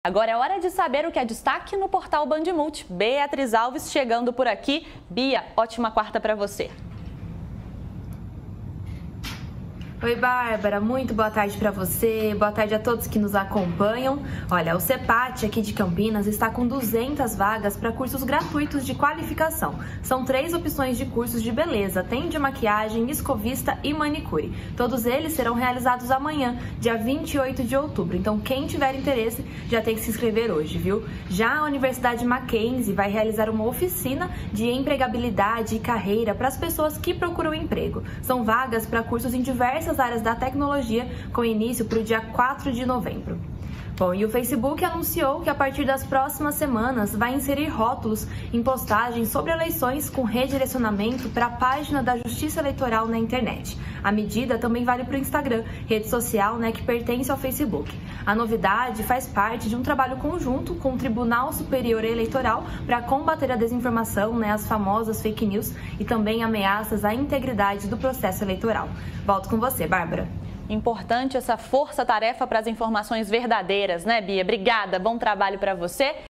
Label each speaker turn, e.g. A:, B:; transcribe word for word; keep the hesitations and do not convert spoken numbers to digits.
A: Agora é hora de saber o que é destaque no portal Band Multi. Beatriz Alves chegando por aqui. Bia, ótima quarta para você.
B: Oi, Bárbara, muito boa tarde para você, boa tarde a todos que nos acompanham. Olha, o CEPAT aqui de Campinas está com duzentas vagas para cursos gratuitos de qualificação. São três opções de cursos de beleza, tem de maquiagem, escovista e manicure. Todos eles serão realizados amanhã, dia vinte e oito de outubro, então quem tiver interesse já tem que se inscrever hoje, viu? Já a Universidade Mackenzie vai realizar uma oficina de empregabilidade e carreira para as pessoas que procuram emprego. São vagas para cursos em diversas áreas da tecnologia, com início para o dia quatro de novembro. Bom, e o Facebook anunciou que a partir das próximas semanas vai inserir rótulos em postagens sobre eleições com redirecionamento para a página da Justiça Eleitoral na internet. A medida também vale para o Instagram, rede social, né, que pertence ao Facebook. A novidade faz parte de um trabalho conjunto com o Tribunal Superior Eleitoral para combater a desinformação, né, as famosas fake news e também ameaças à integridade do processo eleitoral. Volto com você, Bárbara.
A: Importante essa força-tarefa para as informações verdadeiras, né, Bia? Obrigada, bom trabalho para você.